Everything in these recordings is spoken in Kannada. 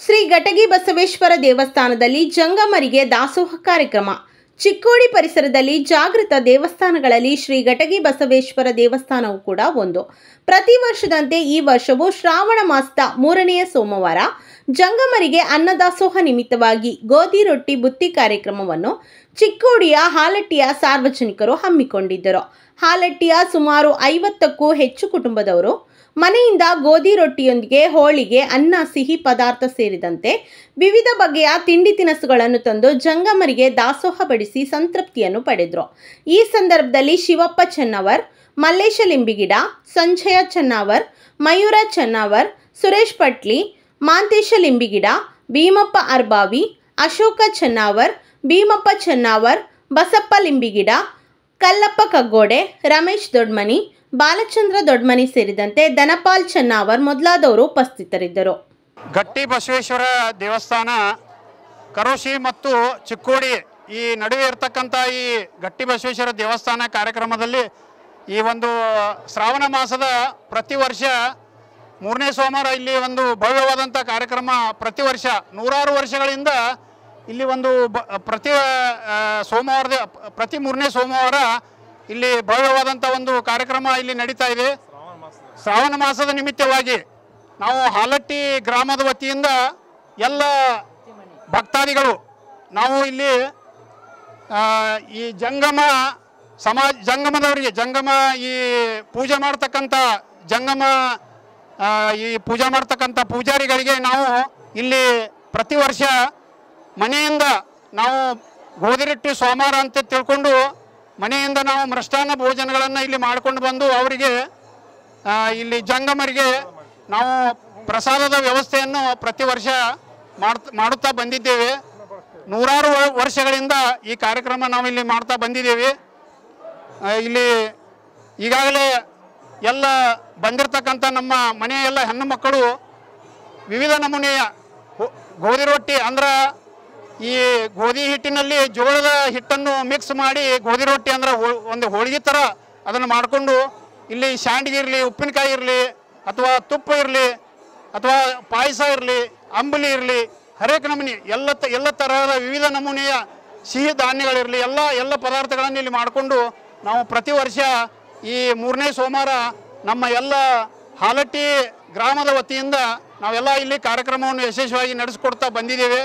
ಶ್ರೀ ಘಟಗಿ ಬಸವೇಶ್ವರ ದೇವಸ್ಥಾನದಲ್ಲಿ ಜಂಗಮರಿಗೆ ದಾಸೋಹ ಕಾರ್ಯಕ್ರಮ. ಚಿಕ್ಕೋಡಿ ಪರಿಸರದಲ್ಲಿ ಜಾಗೃತ ದೇವಸ್ಥಾನಗಳಲ್ಲಿ ಶ್ರೀ ಘಟಗಿ ಬಸವೇಶ್ವರ ದೇವಸ್ಥಾನವೂ ಕೂಡ ಒಂದು. ಪ್ರತಿ ವರ್ಷದಂತೆ ಈ ವರ್ಷವೂ ಶ್ರಾವಣ ಮಾಸದ 3ನೇ ಸೋಮವಾರ ಜಂಗಮರಿಗೆ ಅನ್ನದಾಸೋಹ ನಿಮಿತ್ತವಾಗಿ ಗೋಧಿ ರೊಟ್ಟಿ ಬುತ್ತಿ ಕಾರ್ಯಕ್ರಮವನ್ನು ಚಿಕ್ಕೋಡಿಯ ಹಾಲಟ್ಟಿಯ ಸಾರ್ವಜನಿಕರು ಹಮ್ಮಿಕೊಂಡಿದ್ದರು. ಹಾಲಟ್ಟಿಯ ಸುಮಾರು 50ಕ್ಕೂ ಹೆಚ್ಚು ಕುಟುಂಬದವರು ಮನೆಯಿಂದ ಗೋಧಿ ರೊಟ್ಟಿಯೊಂದಿಗೆ ಹೋಳಿಗೆ, ಅನ್ನ, ಸಿಹಿ ಪದಾರ್ಥ ಸೇರಿದಂತೆ ವಿವಿಧ ಬಗೆಯ ತಿಂಡಿ ತಿನಿಸುಗಳನ್ನು ತಂದು ಜಂಗಮರಿಗೆ ದಾಸೋಹ ಬಡಿಸಿ ಸಂತೃಪ್ತಿಯನ್ನು ಪಡೆದರು. ಈ ಸಂದರ್ಭದಲ್ಲಿ ಶಿವಪ್ಪ ಚೆನ್ನವರ್, ಮಲ್ಲೇಶ ಲಿಂಬಿಗಿಡ, ಸಂಜಯ ಚೆನ್ನವರ್, ಮಯೂರ ಚೆನ್ನವರ್, ಸುರೇಶ್ ಪಟ್ಲಿ, ಮಾಂತೇಶ ಲಿಂಬಿಗಿಡ, ಭೀಮಪ್ಪ ಅರ್ಬಾವಿ, ಅಶೋಕ ಚೆನ್ನವರ್, ಭೀಮಪ್ಪ ಚೆನ್ನವರ್, ಬಸಪ್ಪ ಲಿಂಬಿಗಿಡ, ಕಲ್ಲಪ್ಪ ಕಗ್ಗೋಡೆ, ರಮೇಶ್ ದೊಡ್ಮನಿ, ಬಾಲಚಂದ್ರ ದೊಡ್ಮನಿ ಸೇರಿದಂತೆ ಧನಪಾಲ್ ಚೆನ್ನವರ್ ಮೊದಲಾದವರು ಉಪಸ್ಥಿತರಿದ್ದರು. ಗಟ್ಟಿ ಬಸವೇಶ್ವರ ದೇವಸ್ಥಾನ ಕರೋಶಿ ಮತ್ತು ಚಿಕ್ಕೋಡಿ ಈ ನಡುವೆ ಇರತಕ್ಕಂಥ ಈ ಗಟ್ಟಿ ಬಸವೇಶ್ವರ ದೇವಸ್ಥಾನ ಕಾರ್ಯಕ್ರಮದಲ್ಲಿ ಈ ಒಂದು ಶ್ರಾವಣ ಮಾಸದ ಪ್ರತಿ ವರ್ಷ 3ನೇ ಸೋಮವಾರ ಇಲ್ಲಿ ಒಂದು ಭವ್ಯವಾದಂಥ ಕಾರ್ಯಕ್ರಮ ಪ್ರತಿ ವರ್ಷ ನೂರಾರು ವರ್ಷಗಳಿಂದ ಇಲ್ಲಿ ಒಂದು ಪ್ರತಿ 3ನೇ ಸೋಮವಾರ ಇಲ್ಲಿ ಭವ್ಯವಾದಂಥ ಒಂದು ಕಾರ್ಯಕ್ರಮ ಇಲ್ಲಿ ನಡೀತಾ ಇದೆ. ಶ್ರಾವಣ ಮಾಸದ ನಿಮಿತ್ತವಾಗಿ ನಾವು ಹಾಲಟ್ಟಿ ಗ್ರಾಮದ ವತಿಯಿಂದ ಎಲ್ಲ ಭಕ್ತಾದಿಗಳು ನಾವು ಇಲ್ಲಿ ಈ ಜಂಗಮದವರಿಗೆ ಈ ಪೂಜೆ ಮಾಡ್ತಕ್ಕಂಥ ಪೂಜಾರಿಗಳಿಗೆ ನಾವು ಇಲ್ಲಿ ಪ್ರತಿ ವರ್ಷ ಮನೆಯಿಂದ ನಾವು ಗೋಧಿ ರೊಟ್ಟಿ ಸೋಮವಾರ ಅಂತ ತಿಳ್ಕೊಂಡು ಮನೆಯಿಂದ ನಾವು ಮೃಷ್ಟಾನ್ನ ಭೋಜನಗಳನ್ನು ಇಲ್ಲಿ ಮಾಡ್ಕೊಂಡು ಬಂದು ಅವರಿಗೆ ಇಲ್ಲಿ ಜಂಗಮರಿಗೆ ನಾವು ಪ್ರಸಾದದ ವ್ಯವಸ್ಥೆಯನ್ನು ಪ್ರತಿ ವರ್ಷ ಮಾಡುತ್ತಾ ಬಂದಿದ್ದೇವೆ. ನೂರಾರು ವರ್ಷಗಳಿಂದ ಈ ಕಾರ್ಯಕ್ರಮ ನಾವು ಇಲ್ಲಿ ಮಾಡ್ತಾ ಬಂದಿದ್ದೇವೆ. ಇಲ್ಲಿ ಈಗಾಗಲೇ ಎಲ್ಲ ಬಂದಿರತಕ್ಕಂಥ ನಮ್ಮ ಮನೆಯ ಎಲ್ಲ ಹೆಣ್ಣು ಮಕ್ಕಳು ವಿವಿಧ ನಮೂನೆಯ ಗೋಧಿ ರೊಟ್ಟಿ ಅಂದ್ರೆ ಈ ಗೋಧಿ ಹಿಟ್ಟಿನಲ್ಲಿ ಜೋಳದ ಹಿಟ್ಟನ್ನು ಮಿಕ್ಸ್ ಮಾಡಿ ಗೋಧಿ ರೊಟ್ಟಿ ಅಂದ್ರೆ ಒಂದು ಹೋಳಿಗೆ ಥರ ಅದನ್ನು ಮಾಡಿಕೊಂಡು ಇಲ್ಲಿ ಶಾಂಡ್ಗೆ ಇರಲಿ, ಉಪ್ಪಿನಕಾಯಿ ಇರಲಿ, ಅಥವಾ ತುಪ್ಪ ಇರಲಿ, ಅಥವಾ ಪಾಯಸ ಇರಲಿ, ಅಂಬಲಿ ಇರಲಿ, ಹರೇಕ ನಮೂನೆ ಎಲ್ಲ ತರಹದ ವಿವಿಧ ನಮೂನೆಯ ಸಿಹಿ ಧಾನ್ಯಗಳಿರಲಿ ಎಲ್ಲ ಪದಾರ್ಥಗಳನ್ನು ಇಲ್ಲಿ ಮಾಡಿಕೊಂಡು ನಾವು ಪ್ರತಿ ವರ್ಷ ಈ 3ನೇ ಸೋಮವಾರ ನಮ್ಮ ಎಲ್ಲ ಹಾಲಟ್ಟಿ ಗ್ರಾಮದ ವತಿಯಿಂದ ನಾವೆಲ್ಲ ಇಲ್ಲಿ ಕಾರ್ಯಕ್ರಮವನ್ನು ಯಶಸ್ವಿಯಾಗಿ ನಡೆಸಿಕೊಡ್ತಾ ಬಂದಿದ್ದೇವೆ.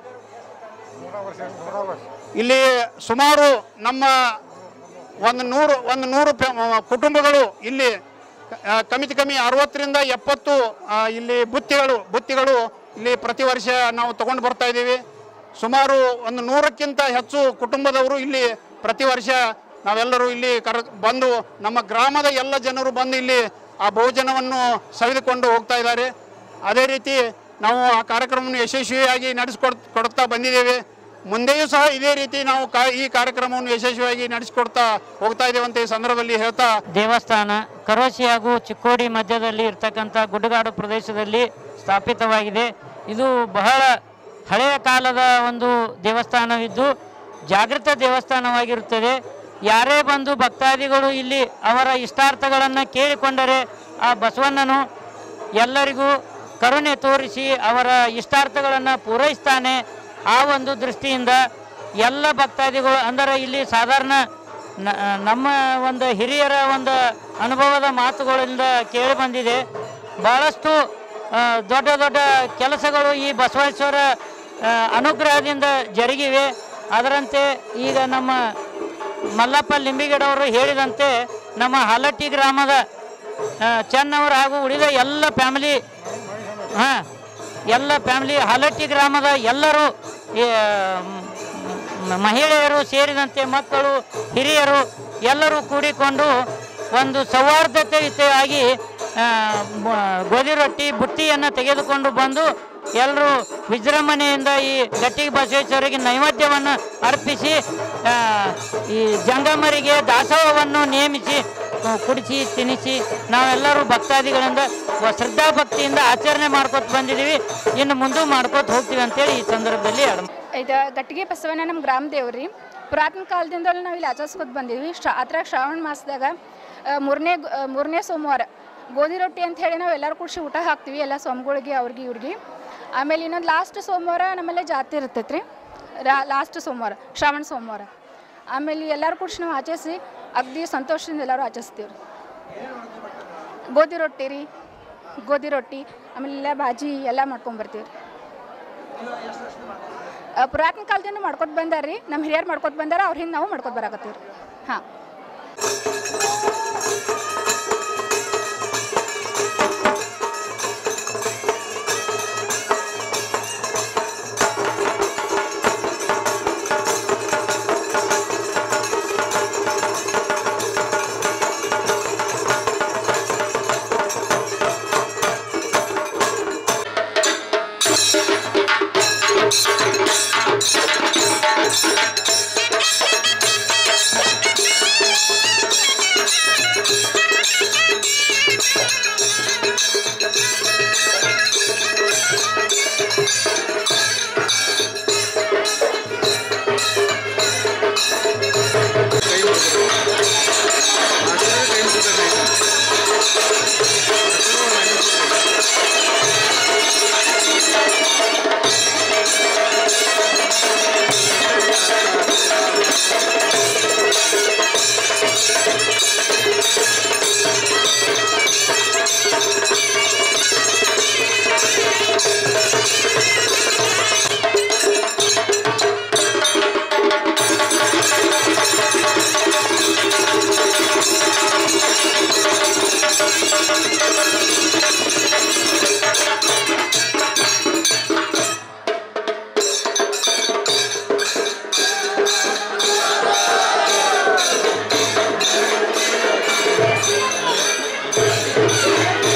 ಇಲ್ಲಿ ಸುಮಾರು ನಮ್ಮ ಒಂದು ನೂರು ಕುಟುಂಬಗಳು ಇಲ್ಲಿ ಕಮ್ಮಿ 60ರಿಂದ 70 ಇಲ್ಲಿ ಬುತ್ತಿಗಳು ಇಲ್ಲಿ ಪ್ರತಿ ವರ್ಷ ನಾವು ತಗೊಂಡು ಬರ್ತಾ ಇದ್ದೀವಿ. ಸುಮಾರು ಒಂದು 100ಕ್ಕಿಂತ ಹೆಚ್ಚು ಕುಟುಂಬದವರು ಇಲ್ಲಿ ಪ್ರತಿ ವರ್ಷ ನಾವೆಲ್ಲರೂ ಇಲ್ಲಿ ಬಂದು ನಮ್ಮ ಗ್ರಾಮದ ಎಲ್ಲ ಜನರು ಬಂದು ಇಲ್ಲಿ ಆ ಭೋಜನವನ್ನು ಸವಿದುಕೊಂಡು ಹೋಗ್ತಾ ಇದ್ದಾರೆ. ಅದೇ ರೀತಿ ನಾವು ಆ ಕಾರ್ಯಕ್ರಮವನ್ನು ಯಶಸ್ವಿಯಾಗಿ ನಡೆಸಿಕೊಡ್ತಾ ಬಂದಿದ್ದೇವೆ. ಮುಂದೆಯೂ ಸಹ ಇದೇ ರೀತಿ ನಾವು ಈ ಕಾರ್ಯಕ್ರಮವನ್ನು ಯಶಸ್ವಿಯಾಗಿ ನಡೆಸಿಕೊಡ್ತಾ ಹೋಗ್ತಾ ಇದ್ದೇವೆ ಅಂತ ಈ ಸಂದರ್ಭದಲ್ಲಿ ಹೇಳ್ತಾ, ದೇವಸ್ಥಾನ ಕರೋಶಿ ಹಾಗೂ ಚಿಕ್ಕೋಡಿ ಮಧ್ಯದಲ್ಲಿ ಇರ್ತಕ್ಕಂಥ ಗುಡ್ಡಗಾಡು ಪ್ರದೇಶದಲ್ಲಿ ಸ್ಥಾಪಿತವಾಗಿದೆ. ಇದು ಬಹಳ ಹಳೆಯ ಕಾಲದ ಒಂದು ದೇವಸ್ಥಾನವಿದ್ದು ಜಾಗೃತ ದೇವಸ್ಥಾನವಾಗಿರುತ್ತದೆ. ಯಾರೇ ಬಂದು ಭಕ್ತಾದಿಗಳು ಇಲ್ಲಿ ಅವರ ಇಷ್ಟಾರ್ಥಗಳನ್ನು ಕೇಳಿಕೊಂಡರೆ ಆ ಬಸವಣ್ಣನು ಎಲ್ಲರಿಗೂ ಕರುಣೆ ತೋರಿಸಿ ಅವರ ಇಷ್ಟಾರ್ಥಗಳನ್ನು ಪೂರೈಸ್ತಾನೆ. ಆ ಒಂದು ದೃಷ್ಟಿಯಿಂದ ಎಲ್ಲ ಭಕ್ತಾದಿಗಳು ಅಂದರೆ ಇಲ್ಲಿ ಸಾಧಾರಣ ನಮ್ಮ ಒಂದು ಹಿರಿಯರ ಒಂದು ಅನುಭವದ ಮಾತುಗಳಿಂದ ಕೇಳಿ ಬಂದಿದೆ. ಭಾಳಷ್ಟು ದೊಡ್ಡ ದೊಡ್ಡ ಕೆಲಸಗಳು ಈ ಬಸವೇಶ್ವರ ಅನುಗ್ರಹದಿಂದ ಜರುಗಿವೆ. ಅದರಂತೆ ಈಗ ನಮ್ಮ ಮಲ್ಲಪ್ಪ ಲಿಂಬಿಗಿಡವರು ಹೇಳಿದಂತೆ ನಮ್ಮ ಹಾಲಟ್ಟಿ ಗ್ರಾಮದ ಚೆನ್ನವರು ಹಾಗೂ ಉಳಿದ ಎಲ್ಲ ಫ್ಯಾಮಿಲಿ ಹಾಲಟ್ಟಿ ಗ್ರಾಮದ ಎಲ್ಲರೂ ಮಹಿಳೆಯರು ಸೇರಿದಂತೆ ಮಕ್ಕಳು, ಹಿರಿಯರು ಎಲ್ಲರೂ ಕೂಡಿಕೊಂಡು ಒಂದು ಸೌಹಾರ್ದತೆಯುತವಾಗಿ ಗೋಧಿ ರೊಟ್ಟಿ ಬುತ್ತಿಯನ್ನು ತೆಗೆದುಕೊಂಡು ಬಂದು ಎಲ್ಲರೂ ವಿಜೃಂಭಣೆಯಿಂದ ಈ ಗಟ್ಟಿ ಬಸವೇಶ್ವರಿಗೆ ನೈವೇದ್ಯವನ್ನು ಅರ್ಪಿಸಿ ಈ ಜಂಗಮರಿಗೆ ದಾಸೋಹವನ್ನು ನೇಮಿಸಿ ಕುಡಿಸಿ ತಿನ್ನಿಸಿ ನಾವೆಲ್ಲರೂ ಭಕ್ತಾದಿಗಳಿಂದ ಶ್ರದ್ಧಾ ಭಕ್ತಿಯಿಂದ ಆಚರಣೆ ಮಾಡ್ಕೊತ ಬಂದಿದ್ದೀವಿ. ಇನ್ನು ಮುಂದೆ ಮಾಡ್ಕೊತ ಹೋಗ್ತೀವಿ ಅಂತೇಳಿ ಈ ಸಂದರ್ಭದಲ್ಲಿ ಇದು ಗಟ್ಟಿಗೆ ಬಸವಣ್ಣ ನಮ್ಮ ಗ್ರಾಮ ದೇವ್ರಿ. ಪುರಾತನ ಕಾಲದಿಂದಲೂ ನಾವು ಇಲ್ಲಿ ಆಚರಿಸ್ಕೊತ ಬಂದಿದ್ವಿ. ಅದ್ರಾಗ ಶ್ರಾವಣ ಮಾಸದಾಗ 3ನೇ ಸೋಮವಾರ ಗೋಧಿ ರೊಟ್ಟಿ ಅಂತ ಹೇಳಿ ನಾವು ಎಲ್ಲರೂ ಕೂಡಿಸಿ ಊಟ ಹಾಕ್ತೀವಿ, ಎಲ್ಲ ಸ್ವಾಮಿಗಳಿಗೆ ಅವ್ರಿಗೆ ಇವ್ರಿಗೆ. ಆಮೇಲೆ ಇನ್ನೊಂದು ಲಾಸ್ಟ್ ಸೋಮವಾರ ನಮ್ಮಲ್ಲೇ ಜಾತ್ರೆ ಇರ್ತೈತೆ ರೀ. ಲಾಸ್ಟ್ ಸೋಮವಾರ, ಶ್ರಾವಣ ಸೋಮವಾರ. ಆಮೇಲೆ ಎಲ್ಲರೂ ಕೂಡ ನಾವು ಆಚರಿಸಿ ಅಗದಿ ಸಂತೋಷದಿಂದ ಎಲ್ಲರೂ ಆಚರಿಸ್ತೀವಿ ರೀ. ಗೋಧಿ ರೊಟ್ಟಿ ರೀ, ಗೋಧಿ ರೊಟ್ಟಿ ಆಮೇಲೆ ಎಲ್ಲ ಭಾಜಿ ಎಲ್ಲ ಮಾಡ್ಕೊಂಬರ್ತೀವಿ ರೀ. ಪುರಾತನ ಕಾಲದಿಂದ ಮಾಡ್ಕೊತ ಬಂದಾರ ರೀ. ನಮ್ಮ ಹಿರಿಯರು ಮಾಡ್ಕೊತ ಬಂದಾರ, ಅವ್ರ ಹಿಂದೆ ನಾವು ಮಾಡ್ಕೊತ ಬರಾಕತ್ತೀವಿ ರೀ. ಹಾಂ.